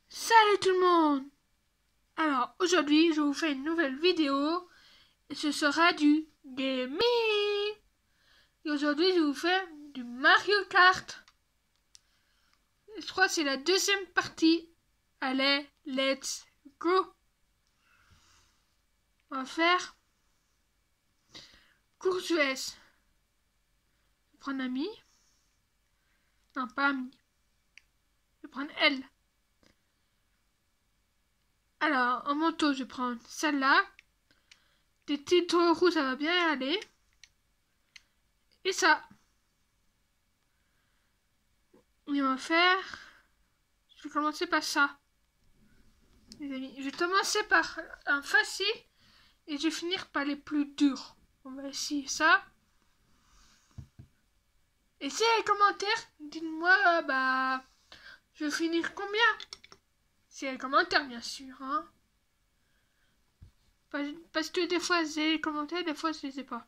Salut tout le monde! Alors aujourd'hui je vous fais une nouvelle vidéo et ce sera du gaming. Et aujourd'hui je vous fais du Mario Kart. Je crois que c'est la deuxième partie. Allez, let's go! On va faire course US. Je vais prendre ami. Non, pas ami. Je vais prendre L. Alors, en moto, je vais prendre celle-là. Des titres rouges, ça va bien aller. Et ça. Et on va faire... Je vais commencer par ça. Les amis, je vais commencer par un facile et je vais finir par les plus durs. On va essayer ça. Et si les commentaires, dites-moi, je vais finir combien? C'est les commentaires, bien sûr, hein. Parce que des fois, j'ai les commentaires, des fois, je les ai pas.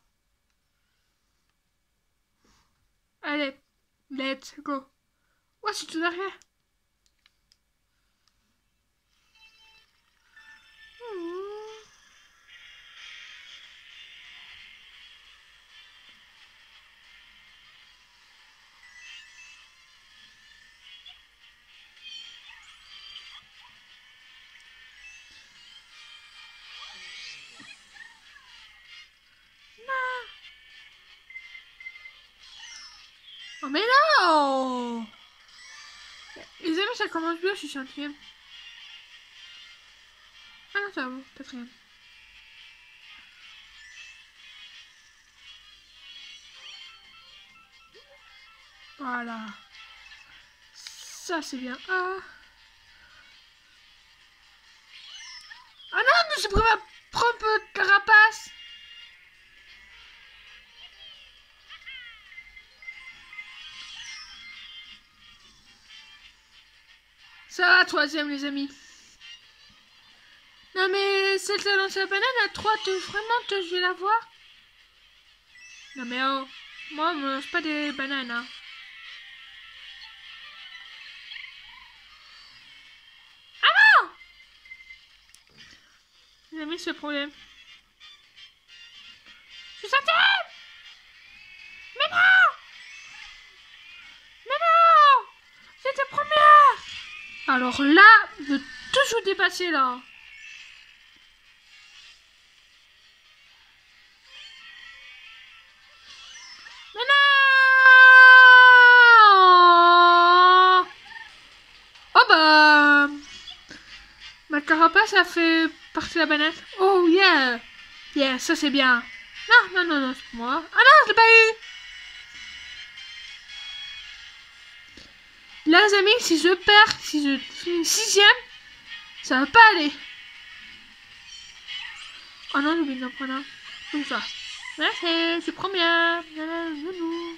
Allez, let's go. Ouais, c'est tout derrière. Oh mais non! Les amis, ça commence bien, je suis cinquième. Ah non, ça va, quatrième. Voilà. Ça, c'est bien. Ah. Ah non, mais j'ai pris ma propre carapace. Ça va, troisième, les amis. Non, mais celle qui a lancé la banane à 3, vraiment, je vais la voir. Non, mais oh, moi, on me lance pas des bananes, hein. Ah non! Les amis, c'est le problème. Je suis cinquième! Mais non! Mais non! J'étais première! Alors là, je veux toujours dépasser, là. Mais non! Oh bah... Ma carapace a fait partie de la banane. Oh yeah! Yeah, ça c'est bien. Non, non, non, non, c'est moi. Ah non, je l'ai pas eu! Là, les amis, si je perds, si je finis sixième, ça va pas aller. Oh non, j'ai oublié d'en prendre un. Comme ça. Merci, je suis première. Non!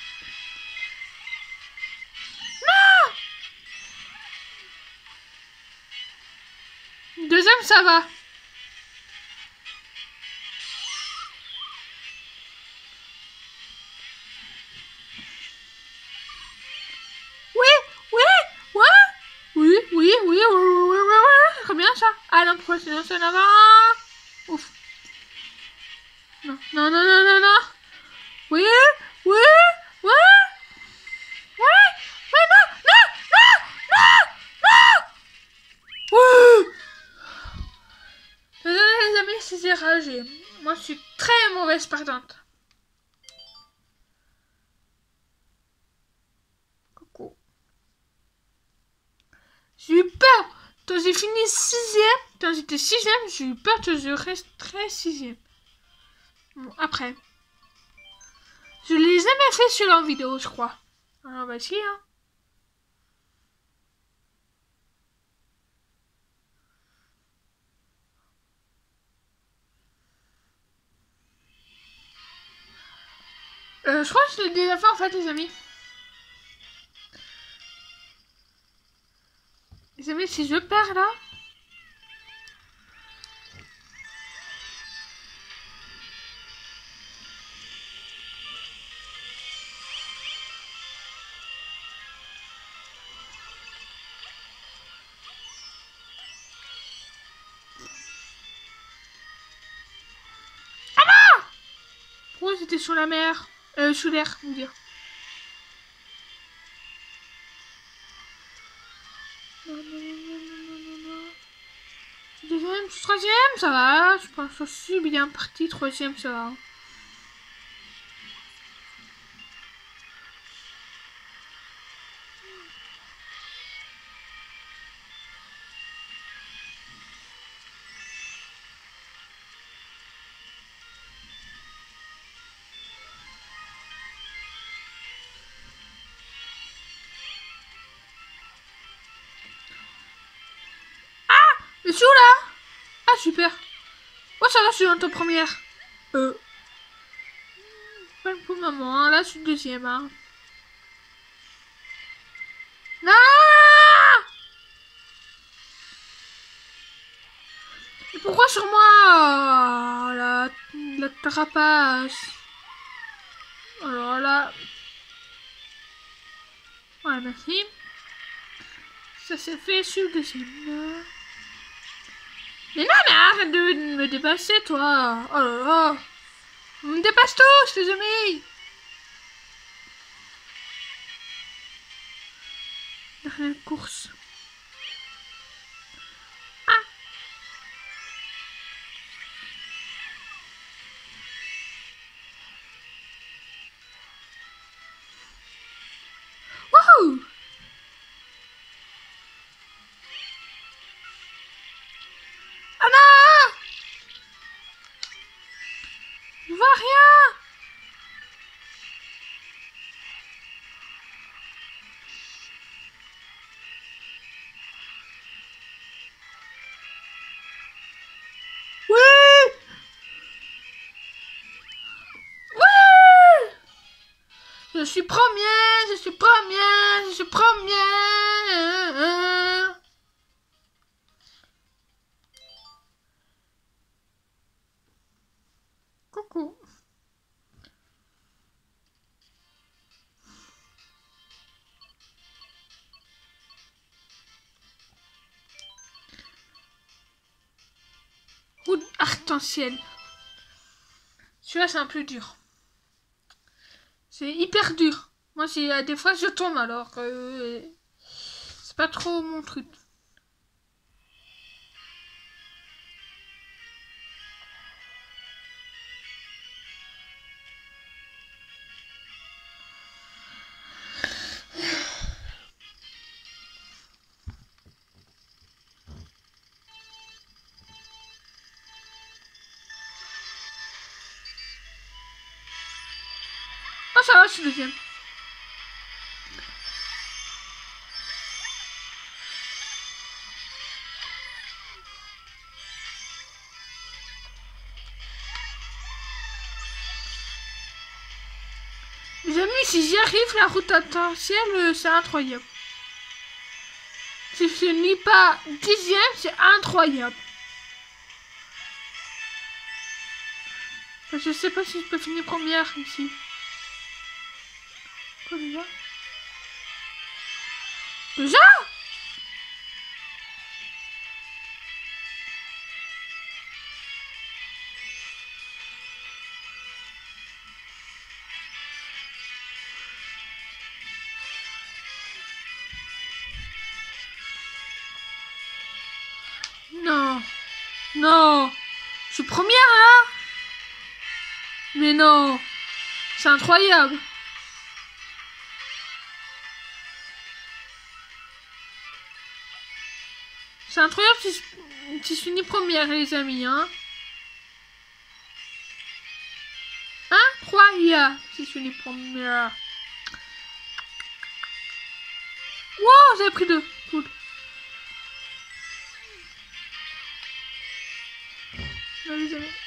Deuxième, ça va. Oui, oui, ouais. Oui. Très bien ça. Ah non, pourquoi sinon c'est là-bas? Ouf. Non. Oui, oui, oui. Ouais, non. Désolé les amis, c'est ragé. Moi, je suis très mauvaise perdante. Coucou. J'ai eu peur. Quand j'ai fini sixième, quand j'étais sixième, j'ai eu peur que je resterais sixième. Bon, après. Je l'ai jamais fait sur la vidéo, je crois. Alors, bah si, hein. Je crois que je l'ai déjà fait en fait, les amis. Les amis, si je perds là. t'étais sous la mer. Sous l'air, on dire. Deuxième, troisième, ça va. Je pense aussi bien parti. Troisième, ça va. Le sous là. Ah super. Oh ça va, je suis en top première. Pas pour le moment, hein. Là je suis deuxième. Hein. Non. Et pourquoi sur moi la carapace. Alors là. Ouais merci. Ça s'est fait sur le deuxième. Mais non, mais arrête de me dépasser, toi. Oh là là. On me dépasse tous, les amis. Dernière course. Ah. Wouhou. Ah non. Je vois rien. Oui. Oui. Je suis premier, je suis premier, je suis premier. Coucou. Route arc-en-ciel. Celui-là, c'est un peu dur. C'est hyper dur. Moi, des fois, je tombe alors. C'est pas trop mon truc. Oh, ça va, je suis deuxième. Les amis, si j'y arrive, la route arc-en-ciel, c'est incroyable. Si je finis pas dixième, c'est incroyable. Je sais pas si je peux finir première ici. Quoi déjà? Déjà? Non. Non. Je suis première là? Mais non. C'est incroyable. C'est incroyable si je finis première, les amis, hein. Incroyable si je finis première. Wow, j'ai pris 2. Cool. Non, les amis.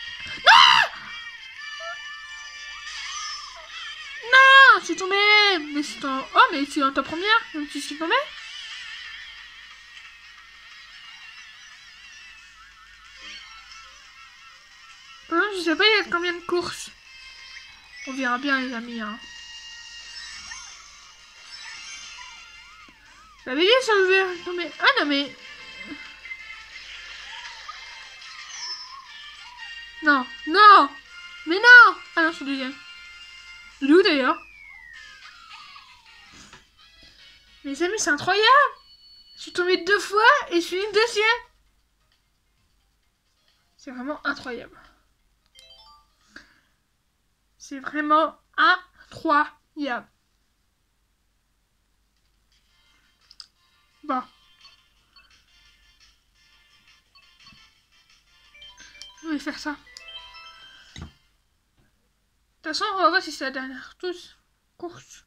Non, je suis tombée. Mais c'est en... Oh, mais tu es en ta première, même si je suis tombée. Je sais pas, il y a combien de courses. On verra bien, les amis. Hein. J'avais dit ça, je vais tomber. Ah non, mais... Non, non. Mais non. Ah non, je suis deuxième. Il est où d'ailleurs? Mes amis, c'est incroyable! Je suis tombée 2 fois et je suis une deuxième! C'est vraiment incroyable. C'est vraiment incroyable. Bon. Je vais faire ça. De toute façon, on va voir si c'est la dernière course.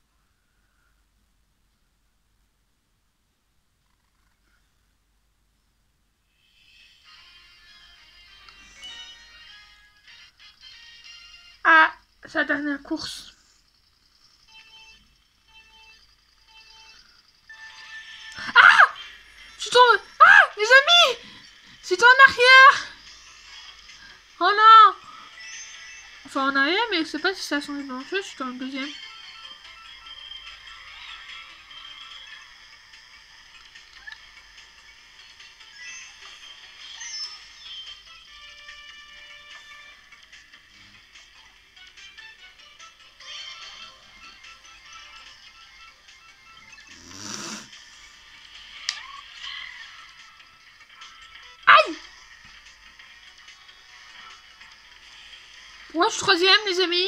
Ah, c'est la dernière course. Ah! Je suis tombée. Ah, les amis! C'est en arrière! Oh non! Enfin, en arrière, mais je sais pas si ça a changé dans le jeu, je suis dans le deuxième. Aïe! Moi, je suis troisième, les amis.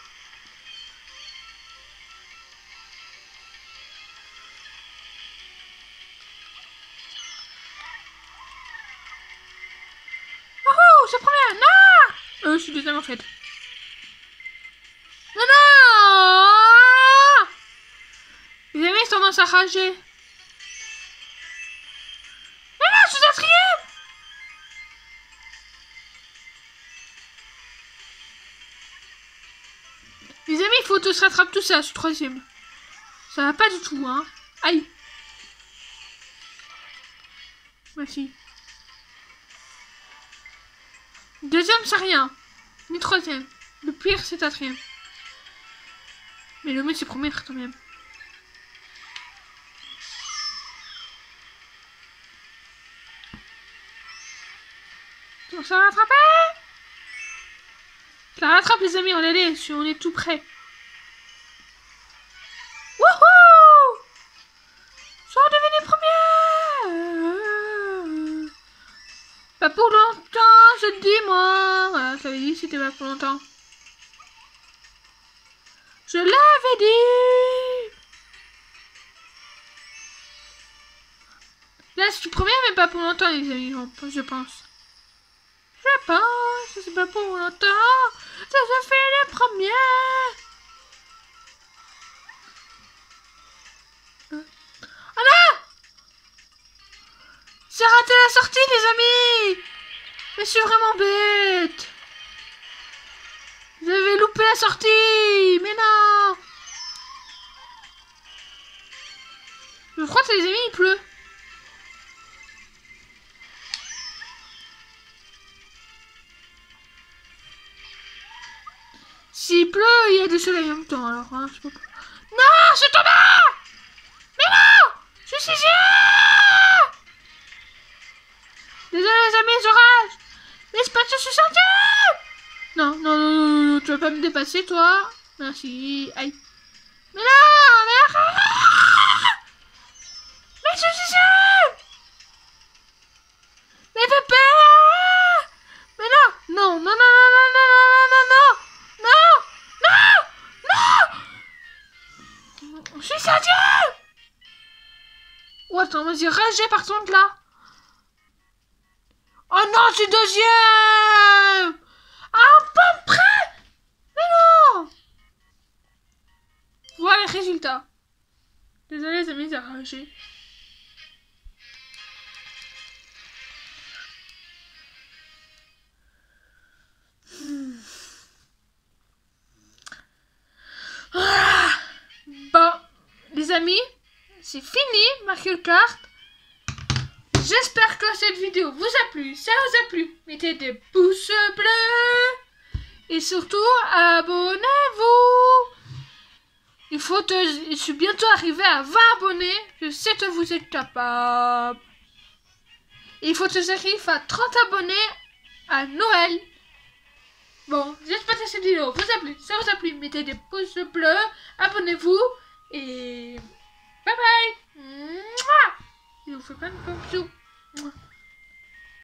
Oh, c'est première! Non! Je suis deuxième en fait. Non, non! Les amis, ils commencent à rager. Mais non, je suis quatrième! Les amis, il faut que se rattrape tout ça, je suis troisième. Ça va pas du tout, hein. Aïe. Merci. Deuxième, c'est rien. Ni troisième. Le pire, c'est quatrième. Mais le mieux, c'est première quand même. On s'est rattrapé. Je la rattrape, les amis, on est tout prêt. Wouhou! J'en devenais première. Pas pour longtemps, je te dis, moi. Voilà, ça avait dit que c'était pas pour longtemps. Je l'avais dit. Là, je suis première, mais pas pour longtemps, les amis, je pense. Je pense que c'est pas pour longtemps. Ça se fait les premières. Oh non! J'ai raté la sortie, les amis. Mais je suis vraiment bête. J'avais loupé la sortie. Mais non. Je crois que les amis, il pleut. S'il pleut, il y a du soleil en même temps, alors hein, je peux pas. Non, je suis tombé! Mais non! Je suis sixième! Désolé les amis, je rage! Mais c'est pas que je suis cinquième! Non, non, non, non, non, tu vas pas me dépasser, toi. Merci. Aïe. Mais non! Mais arrête! Mais je suis sixième! Mais pépé! Mais non! Non, non, non, non, non, non, non, non, non! Non! Non! Non! Je suis cinquième! Oh, attends, vas-y, ragez par contre là! Oh non, je suis deuxième! Un peu près! Mais non! Voilà les résultats. Désolé les amis, j'ai ragé. Bon, les amis, c'est fini Mario Kart. J'espère que cette vidéo vous a plu. Si ça vous a plu, mettez des pouces bleus. Et surtout, abonnez-vous. Je suis bientôt arrivé à 20 abonnés. Je sais que vous êtes capable. Il faut que j'arrive à 30 abonnés à Noël. Bon, j'espère que cette vidéo vous a plu. Si ça vous a plu, mettez des pouces bleus, abonnez-vous et bye bye. Mouah. Je vous fais plein de gros bisous. Mouah.